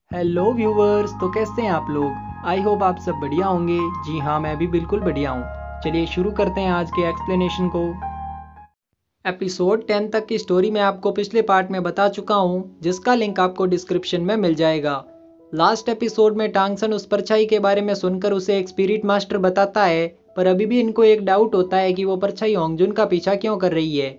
Hello viewers, तो कैसे हैं आप लोग। आई होप आप सब बढ़िया होंगे। जी हाँ, मैं भी बिल्कुल बढ़िया हूँ। चलिए शुरू करते हैं आज के एक्सप्लेनेशन को। एपिसोड 10 तक की स्टोरी मैं आपको पिछले पार्ट में बता चुका हूँ, जिसका लिंक आपको डिस्क्रिप्शन में मिल जाएगा। लास्ट एपिसोड में टांगसन उस परछाई के बारे में सुनकर उसे एक स्पिरिट मास्टर बताता है, पर अभी भी इनको एक डाउट होता है कि वो परछाई होंगजुन का पीछा क्यों कर रही है।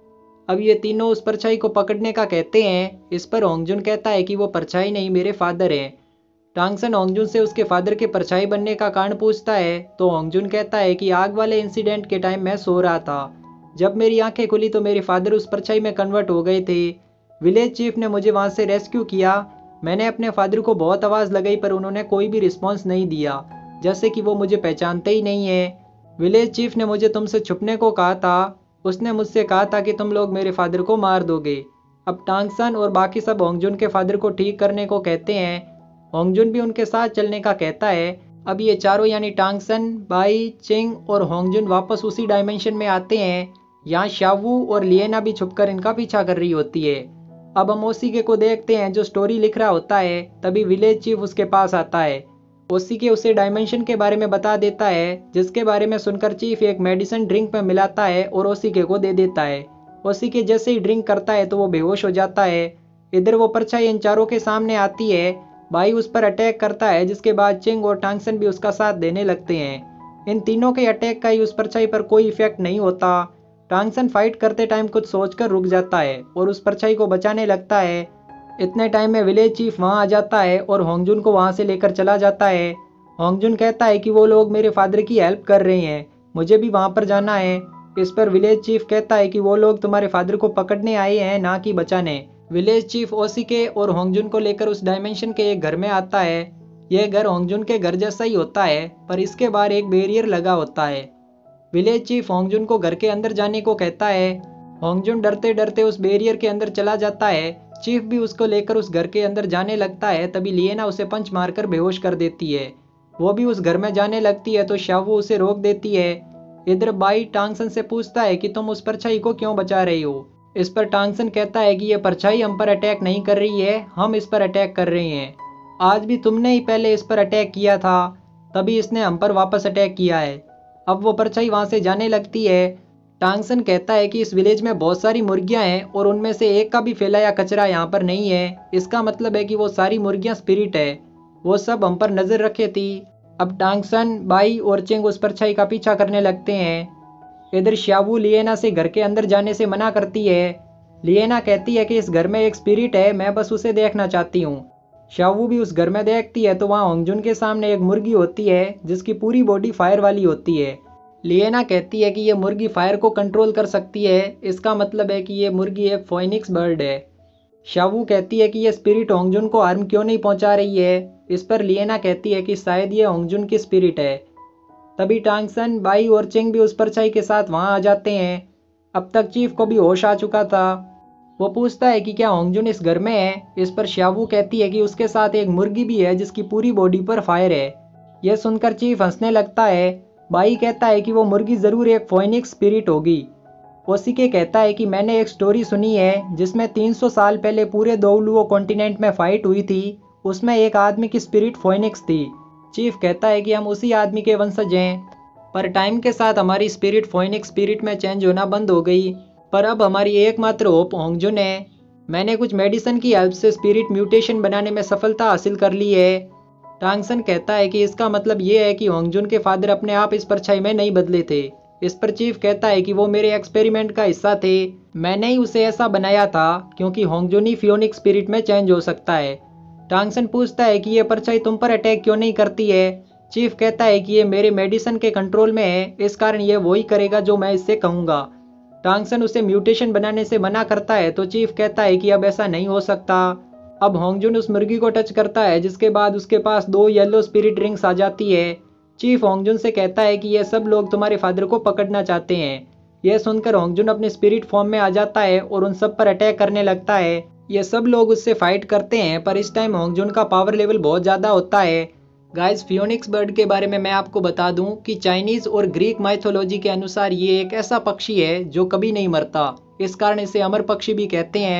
अब ये तीनों उस परछाई को पकड़ने का कहते हैं। इस पर होंगजुन कहता है कि वो परछाई नहीं, मेरे फादर हैं। टांगसन होंगजुन से उसके फादर के परछाई बनने का कारण पूछता है, तो होंगजुन कहता है कि आग वाले इंसिडेंट के टाइम मैं सो रहा था। जब मेरी आंखें खुली तो मेरे फादर उस परछाई में कन्वर्ट हो गए थे। विलेज चीफ ने मुझे वहां से रेस्क्यू किया। मैंने अपने फादर को बहुत आवाज़ लगाई पर उन्होंने कोई भी रिस्पॉन्स नहीं दिया, जैसे कि वो मुझे पहचानते ही नहीं है। विलेज चीफ ने मुझे तुमसे छुपने को कहा था। उसने मुझसे कहा था कि तुम लोग मेरे फादर को मार दोगे। अब टांगसन और बाकी सब होंगजुन के फादर को ठीक करने को कहते हैं। होंगजुन भी उनके साथ चलने का कहता है। अब ये चारों यानी टांगसन, बाई, चिंग और होंगजुन वापस उसी डायमेंशन में आते हैं। यहाँ शावू और लिएना भी छुपकर इनका पीछा कर रही होती है। अब हम ओसीके को देखते हैं जो स्टोरी लिख रहा होता है। तभी विलेज चीफ उसके पास आता है। ओसीके उसे डायमेंशन के बारे में बता देता है, जिसके बारे में सुनकर चीफ एक मेडिसिन ड्रिंक में मिलाता है और ओसीके को दे देता है। ओसीके जैसे ही ड्रिंक करता है तो वो बेहोश हो जाता है। इधर वो परछाई इन चारों के सामने आती है। भाई उस पर अटैक करता है, जिसके बाद चिंग और टांगसन भी उसका साथ देने लगते हैं। इन तीनों के अटैक का ही उस परछाई पर कोई इफेक्ट नहीं होता। टांगसन फाइट करते टाइम कुछ सोचकर रुक जाता है और उस परछाई को बचाने लगता है। इतने टाइम में विलेज चीफ वहां आ जाता है और होंगजुन को वहां से लेकर चला जाता है। होंगजुन कहता है कि वो लोग मेरे फादर की हेल्प कर रहे हैं, मुझे भी वहां पर जाना है। इस पर विलेज चीफ कहता है कि वो लोग तुम्हारे फादर को पकड़ने आए हैं, ना कि बचाने। विलेज चीफ ओसीके और होंगजुन को लेकर उस डायमेंशन के एक घर में आता है। यह घर होंगजुन के घर जैसा ही होता है, पर इसके बाहर एक बैरियर लगा होता है। विलेज चीफ होंगजुन को घर के अंदर जाने को कहता है। होंगजुन डरते डरते उस बैरियर के अंदर चला जाता है। चीफ भी उसको लेकर उस घर के अंदर जाने लगता है। तभी लिएना उसे पंच मारकर बेहोश कर देती है। वो भी उस घर में जाने लगती है तो शावू उसे रोक देती है। इधर बाई टांगसन से पूछता है कि तुम उस परछाई को क्यों बचा रही हो। इस पर टांगसन कहता है कि यह परछाई हम पर अटैक नहीं कर रही है, हम इस पर अटैक कर रहे हैं। आज भी तुमने ही पहले इस पर अटैक किया था, तभी इसने हम पर वापस अटैक किया है। अब वो परछाई वहां से जाने लगती है। टांगसन कहता है कि इस विलेज में बहुत सारी मुर्गियां हैं और उनमें से एक का भी फैलाया कचरा यहाँ पर नहीं है। इसका मतलब है कि वो सारी मुर्गियां स्पिरिट है, वो सब हम पर नजर रखे थी। अब टांगसन, बाई और चिंग उस परछाई का पीछा करने लगते हैं। इधर श्यावू लिएना से घर के अंदर जाने से मना करती है। लिएना कहती है कि इस घर में एक स्पिरिट है, मैं बस उसे देखना चाहती हूँ। श्यावू भी उस घर में देखती है तो वहाँ होंगजुन के सामने एक मुर्गी होती है, जिसकी पूरी बॉडी फायर वाली होती है। लिएना कहती है कि ये मुर्गी फायर को कंट्रोल कर सकती है, इसका मतलब है कि ये मुर्गी एक फोइनिक्स बर्ड है। शावू कहती है कि ये स्पिरिट होंगजुन को हार्म क्यों नहीं पहुंचा रही है। इस पर लिएना कहती है कि शायद ये होंगजुन की स्पिरिट है। तभी टांगसन, बाई और चिंग भी उस परछाई के साथ वहां आ जाते हैं। अब तक चीफ को भी होश आ चुका था। वो पूछता है कि क्या होंगजुन इस घर में है। इस पर श्यावू कहती है कि उसके साथ एक मुर्गी भी है, जिसकी पूरी बॉडी पर फायर है। यह सुनकर चीफ हंसने लगता है। बाई कहता है कि वो मुर्गी जरूर एक फोइनिक्स स्पिरिट होगी। ओसीके कहता है कि मैंने एक स्टोरी सुनी है जिसमें 300 साल पहले पूरे दोलुओ कॉन्टिनेंट में फाइट हुई थी। उसमें एक आदमी की स्पिरिट फोइनिक्स थी। चीफ कहता है कि हम उसी आदमी के वंशज हैं, पर टाइम के साथ हमारी स्पिरिट फोइनिक्स स्पिरिट में चेंज होना बंद हो गई। पर अब हमारी एकमात्र होप होंगजुन है। मैंने कुछ मेडिसिन की हेल्प से स्पिरिट म्यूटेशन बनाने में सफलता हासिल कर ली है। टांगसन कहता है कि इसका मतलब ये है कि होंगजुन के फादर अपने आप इस परछाई में नहीं बदले थे। इस पर चीफ कहता है कि वो मेरे एक्सपेरिमेंट का हिस्सा थे, मैंने ही उसे ऐसा बनाया था क्योंकि होंगजुन ही फियोनिक स्पिरिट में चेंज हो सकता है। टांगसन पूछता है कि ये परछाई तुम पर अटैक क्यों नहीं करती है। चीफ कहता है कि ये मेरे मेडिसिन के कंट्रोल में है, इस कारण ये वही करेगा जो मैं इससे कहूँगा। टांगसन उसे म्यूटेशन बनाने से मना करता है तो चीफ कहता है कि अब ऐसा नहीं हो सकता। अब होंगजुन उस मुर्गी को टच करता है, जिसके बाद उसके पास 2 येलो स्पिरिट रिंग्स आ जाती है। चीफ होंगजुन से कहता है कि ये सब लोग तुम्हारे फादर को पकड़ना चाहते हैं। यह सुनकर होंगजुन अपने स्पिरिट फॉर्म में आ जाता है और उन सब पर अटैक करने लगता है। ये सब लोग उससे फाइट करते हैं, पर इस टाइम होंगजुन का पावर लेवल बहुत ज़्यादा होता है। गाइस, फियोनिक्स बर्ड के बारे में मैं आपको बता दूं कि चाइनीज और ग्रीक माइथोलॉजी के अनुसार ये एक ऐसा पक्षी है जो कभी नहीं मरता। इस कारण इसे अमर पक्षी भी कहते हैं।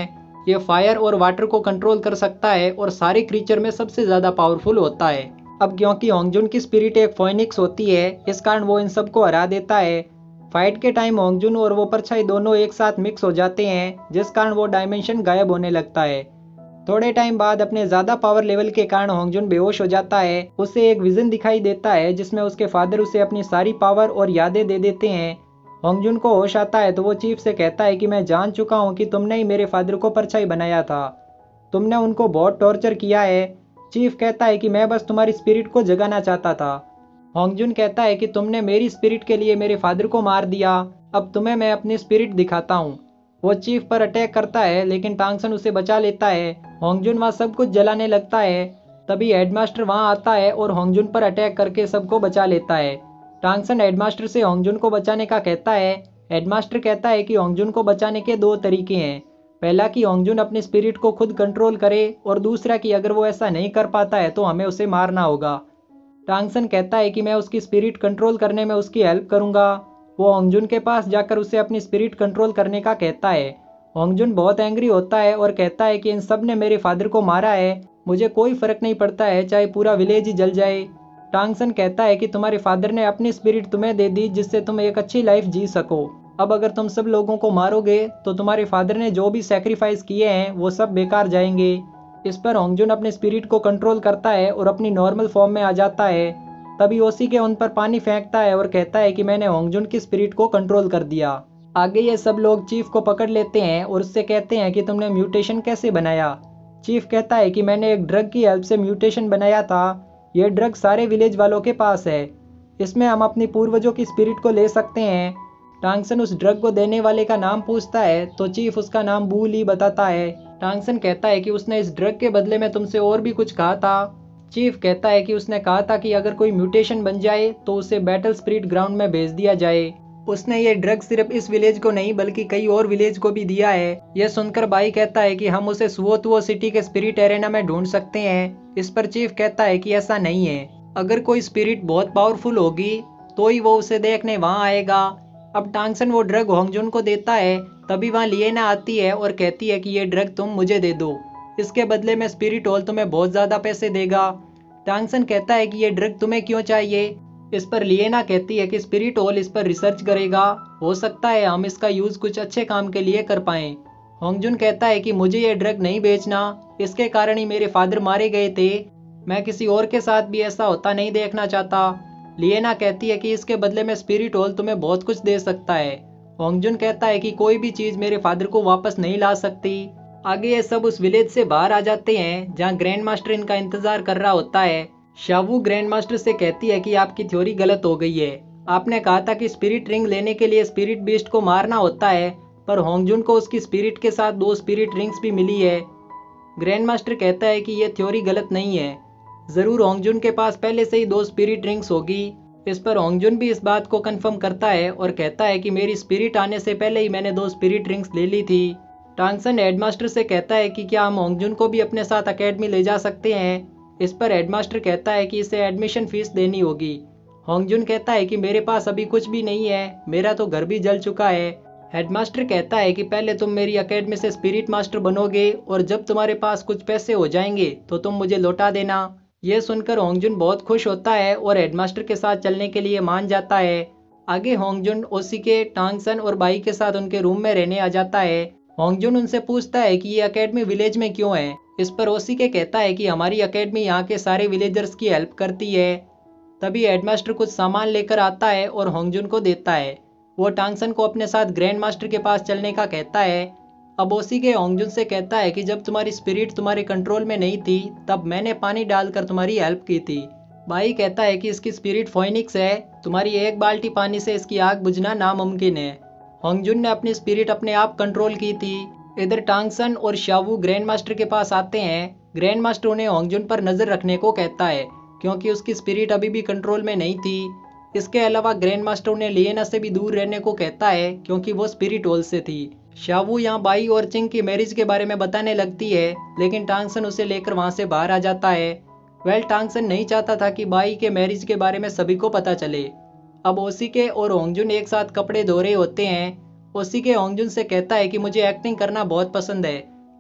ये फायर और वाटर को कंट्रोल कर सकता है और सारे क्रीचर में सबसे ज़्यादा पावरफुल होता है। अब क्योंकि होंगजुन की स्पिरिट एक फोनिक्स होती है, इस कारण वो इन सबको हरा देता है। फाइट के टाइम होंगजुन और वो परछाई दोनों एक साथ मिक्स हो जाते हैं, जिस कारण वो डायमेंशन गायब होने लगता है। थोड़े टाइम बाद अपने ज़्यादा पावर लेवल के कारण होंगजुन बेहोश हो जाता है। उसे एक विजन दिखाई देता है जिसमें उसके फादर उसे अपनी सारी पावर और यादें दे देते हैं। होंगजुन को होश आता है तो वो चीफ से कहता है कि मैं जान चुका हूँ कि तुमने ही मेरे फादर को परछाई बनाया था, तुमने उनको बहुत टॉर्चर किया है। चीफ कहता है कि मैं बस तुम्हारी स्पिरिट को जगाना चाहता था। होंगजुन कहता है कि तुमने मेरी स्पिरिट के लिए मेरे फादर को मार दिया, अब तुम्हें मैं अपनी स्पिरिट दिखाता हूँ। वो चीफ पर अटैक करता है लेकिन टांगसन उसे बचा लेता है। होंगजुन वहाँ सब कुछ जलाने लगता है। तभी हेडमास्टर वहाँ आता है और होंगजुन पर अटैक करके सबको बचा लेता है। टांगसन हेडमास्टर से होंगजुन को बचाने का कहता है। हेडमास्टर कहता है कि होंगजुन को बचाने के दो तरीके हैं। पहला कि होंगजुन अपनी स्पिरिट को खुद कंट्रोल करे और दूसरा कि अगर वो ऐसा नहीं कर पाता है तो हमें उसे मारना होगा। टांगसन कहता है कि मैं उसकी स्पिरिट कंट्रोल करने में उसकी हेल्प करूंगा। वो होंगजुन के पास जाकर उसे अपनी स्पिरिट कंट्रोल करने का कहता है। होंगजुन बहुत एंग्री होता है और कहता है कि इन सब ने मेरे फादर को मारा है, मुझे कोई फर्क नहीं पड़ता है चाहे पूरा विलेज ही जल जाए। टांगसन कहता है कि तुम्हारे फादर ने अपनी स्पिरिट तुम्हें दे दी जिससे तुम एक अच्छी लाइफ जी सको। अब अगर तुम सब लोगों को मारोगे तो तुम्हारे फादर ने जो भी सेक्रीफाइस किए हैं वो सब बेकार जाएंगे। इस पर होंगजुन अपने स्पिरिट को कंट्रोल करता है और अपनी नॉर्मल फॉर्म में आ जाता है। तभी ओसी के उन पर पानी फेंकता है और कहता है कि मैंने होंगजुन की स्पिरिट को कंट्रोल कर दिया। आगे ये सब लोग चीफ को पकड़ लेते हैं और उससे कहते हैं कि तुमने म्यूटेशन कैसे बनाया। चीफ कहता है कि मैंने एक ड्रग की हेल्प से म्यूटेशन बनाया था। यह ड्रग सारे विलेज वालों के पास है, इसमें हम अपनी पूर्वजों की स्पिरिट को ले सकते हैं। टांगसन उस ड्रग को देने वाले का नाम पूछता है तो चीफ उसका नाम बू ली बताता है। टांगसन कहता है कि उसने इस ड्रग के बदले में तुमसे और भी कुछ कहा था। चीफ कहता है कि उसने कहा था कि अगर कोई म्यूटेशन बन जाए तो उसे बैटल स्पिरिट ग्राउंड में भेज दिया जाए। उसने ये ड्रग सिर्फ इस विलेज को नहीं बल्कि कई और विलेज को भी दिया है। यह सुनकर बाई कहता है कि हम उसे सुओतुओ सिटी के स्पिरिट एरेना में ढूंढ सकते हैं। इस पर चीफ कहता है कि ऐसा नहीं है, अगर कोई स्पिरिट बहुत पावरफुल होगी तो ही वो उसे देखने वहाँ आएगा। अब टांगसन वो ड्रग होंगजुन को देता है। तभी वहाँ लिएना आती है और कहती है कि ये ड्रग तुम मुझे दे दो, इसके बदले में स्पिरिट हॉल तुम्हें बहुत ज़्यादा पैसे देगा। टांगसन कहता है कि ये ड्रग तुम्हें क्यों चाहिए। इस पर लिएना कहती है कि स्पिरिट हॉल इस पर रिसर्च करेगा, हो सकता है हम इसका यूज़ कुछ अच्छे काम के लिए कर पाएं। होंगजुन कहता है कि मुझे ये ड्रग नहीं बेचना, इसके कारण ही मेरे फादर मारे गए थे, मैं किसी और के साथ भी ऐसा होता नहीं देखना चाहता। लिएना कहती है कि इसके बदले में स्पिरिट हॉल तुम्हें बहुत कुछ दे सकता है। होंगजुन कहता है कि कोई भी चीज़ मेरे फादर को वापस नहीं ला सकती। आगे ये सब उस विलेज से बाहर आ जाते हैं जहाँ ग्रैंड मास्टर इनका इंतजार कर रहा होता है। शावू ग्रैंड मास्टर से कहती है कि आपकी थ्योरी गलत हो गई है, आपने कहा था कि स्पिरिट रिंग लेने के लिए स्पिरिट बीस्ट को मारना होता है, पर होंगजुन को उसकी स्पिरिट के साथ 2 स्पिरिट रिंग्स भी मिली है। ग्रैंड मास्टर कहता है कि यह थ्योरी गलत नहीं है, ज़रूर होंगजुन के पास पहले से ही 2 स्पिरिट रिंग्स होगी। इस पर होंगजुन भी इस बात को कंफर्म करता है और कहता है कि मेरी स्पिरिट आने से पहले ही मैंने 2 स्पिरिट रिंग्स ले ली थी। टांगसन हेडमास्टर से कहता है कि क्या हम होंगजुन को भी अपने साथ अकेडमी ले जा सकते हैं। इस पर हेडमास्टर कहता है कि इसे एडमिशन फीस देनी होगी। होंगजुन कहता है कि मेरे पास अभी कुछ भी नहीं है, मेरा तो घर भी जल चुका है। हेडमास्टर कहता है कि पहले तुम मेरी अकेडमी से स्पिरिट मास्टर बनोगे और जब तुम्हारे पास कुछ पैसे हो जाएंगे तो तुम मुझे लौटा देना। यह सुनकर होंगजुन बहुत खुश होता है और हेडमास्टर के साथ चलने के लिए मान जाता है। आगे होंगजुन ओसीके, टांगसन और बाई के साथ उनके रूम में रहने आ जाता है। होंगजुन उनसे पूछता है कि ये अकेडमी विलेज में क्यों है। इस पर ओसीके कहता है कि हमारी अकेडमी यहाँ के सारे विलेजर्स की हेल्प करती है। तभी हेडमास्टर कुछ सामान लेकर आता है और होंगजुन को देता है। वो टांगसन को अपने साथ ग्रैंड मास्टर के पास चलने का कहता है। अब ओसीके होंगजुन से कहता है कि जब तुम्हारी स्पिरिट तुम्हारे कंट्रोल में नहीं थी तब मैंने पानी डालकर तुम्हारी हेल्प की थी। बाई कहता है कि इसकी स्पिरिट फोइनिक्स है, तुम्हारी एक बाल्टी पानी से इसकी आग बुझना नामुमकिन है। होंगजुन ने अपनी स्पिरिट अपने आप कंट्रोल की थी। इधर टांगसन और शावू ग्रैंड मास्टर के पास आते हैं। ग्रैंड मास्टर उन्हें होंगजुन पर नजर रखने को कहता है क्योंकि उसकी स्पिरिट अभी भी कंट्रोल में नहीं थी। इसके अलावा ग्रैंड मास्टर उन्हें लिएना से भी दूर रहने को कहता है क्योंकि वो स्पिरिट हॉल से थी। शावू यहाँ बाई और चिंग की मैरिज के बारे में बताने लगती है लेकिन टांगसन उसे लेकर वहाँ से बाहर आ जाता है। टांगसन नहीं चाहता था कि बाई के मैरिज के बारे में सभी को पता चले। अब ओसीके और होंगजुन एक साथ कपड़े धो रहे होते हैं। ओसीके होंगजुन से कहता है कि मुझे एक्टिंग करना बहुत पसंद है,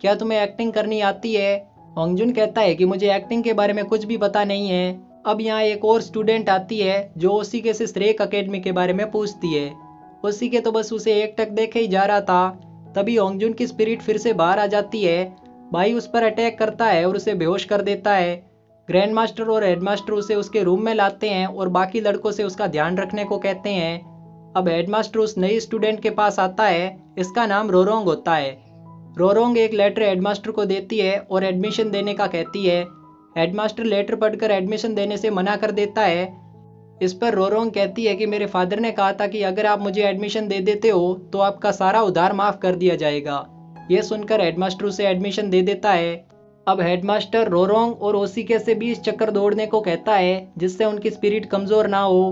क्या तुम्हें एक्टिंग करनी आती है? होंगजुन कहता है कि मुझे एक्टिंग के बारे में कुछ भी पता नहीं है। अब यहाँ एक और स्टूडेंट आती है जो ओसीके से श्रेक अकेडमी के बारे में पूछती है। ओसीके तो बस उसे एकटक देखे ही जा रहा था, तभी होंगजुन की स्पिरिट फिर से बाहर आ जाती है। भाई उस पर अटैक करता है और उसे बेहोश कर देता है। ग्रैंड मास्टर और हेडमास्टर उसे उसके रूम में लाते हैं और बाकी लड़कों से उसका ध्यान रखने को कहते हैं। अब हेडमास्टर उस नई स्टूडेंट के पास आता है, इसका नाम रोरोंग होता है। रोरोंग एक लेटर हेडमास्टर को देती है और एडमिशन देने का कहती है। हेडमास्टर लेटर पढ़कर एडमिशन देने से मना कर देता है। इस पर रोरोंग कहती है कि मेरे फादर ने कहा था कि अगर आप मुझे एडमिशन दे देते हो तो आपका सारा उधार माफ कर दिया जाएगा। यह सुनकर हेडमास्टर उसे एडमिशन दे देता है। अब हेडमास्टर रोरोंग और ओसीके से 20 चक्कर दौड़ने को कहता है जिससे उनकी स्पिरिट कमजोर ना हो।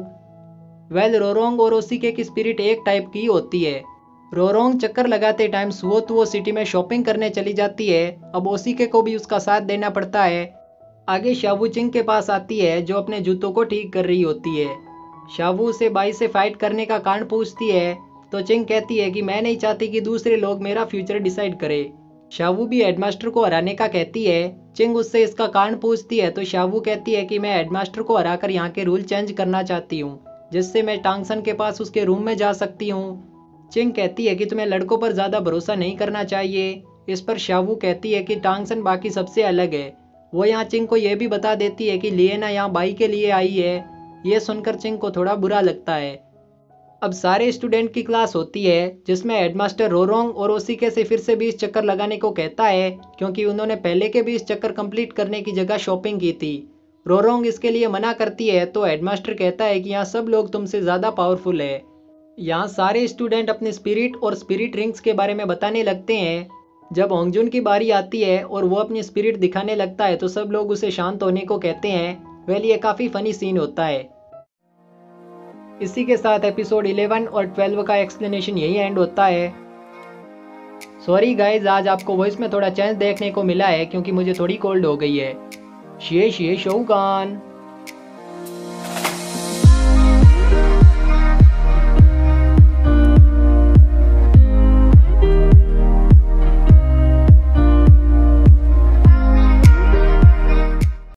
रोरोंग और ओसीके की स्पिरिट एक टाइप की होती है। रोरोंग चक्कर लगाते टाइम सुओतुओ सिटी में शॉपिंग करने चली जाती है। अब ओसीके को भी उसका साथ देना पड़ता है। आगे शावू चिंग के पास आती है जो अपने जूतों को ठीक कर रही होती है। शावू उसे बाई से फाइट करने का कारण पूछती है तो चिंग कहती है कि मैं नहीं चाहती कि दूसरे लोग मेरा फ्यूचर डिसाइड करे। शावू भी हेडमास्टर को हराने का कहती है। चिंग उससे इसका कारण पूछती है तो शावू कहती है कि मैं हेडमास्टर को हराकर यहाँ के रूल चेंज करना चाहती हूँ जिससे मैं टांगसन के पास उसके रूम में जा सकती हूँ। चिंग कहती है कि तुम्हें लड़कों पर ज़्यादा भरोसा नहीं करना चाहिए। इस पर शावू कहती है कि टांगसन बाकी सबसे अलग है। वो यहाँ चिंग को यह भी बता देती है कि लिएना यहाँ बाई के लिए आई है। यह सुनकर चिंग को थोड़ा बुरा लगता है। अब सारे स्टूडेंट की क्लास होती है जिसमें हेडमास्टर रोरोंग और ओसीके से फिर से 20 चक्कर लगाने को कहता है क्योंकि उन्होंने पहले के 20 चक्कर कंप्लीट करने की जगह शॉपिंग की थी। रोरोंग इसके लिए मना करती है तो हेडमास्टर कहता है कि यहाँ सब लोग तुमसे ज़्यादा पावरफुल है। यहाँ सारे स्टूडेंट अपने स्पिरिट और स्पिरिट रिंग्स के बारे में बताने लगते हैं। जब होंगजुन की बारी आती है और वो अपनी स्पिरिट दिखाने लगता है तो सब लोग उसे शांत होने को कहते हैं। वेल ये काफ़ी फनी सीन होता है। इसी के साथ एपिसोड 11 और 12 का एक्सप्लेनेशन यही एंड होता है। सॉरी गाइज, आज आपको वॉइस में थोड़ा चेंज देखने को मिला है क्योंकि मुझे थोड़ी कोल्ड हो गई है। शिए शिए शोगान।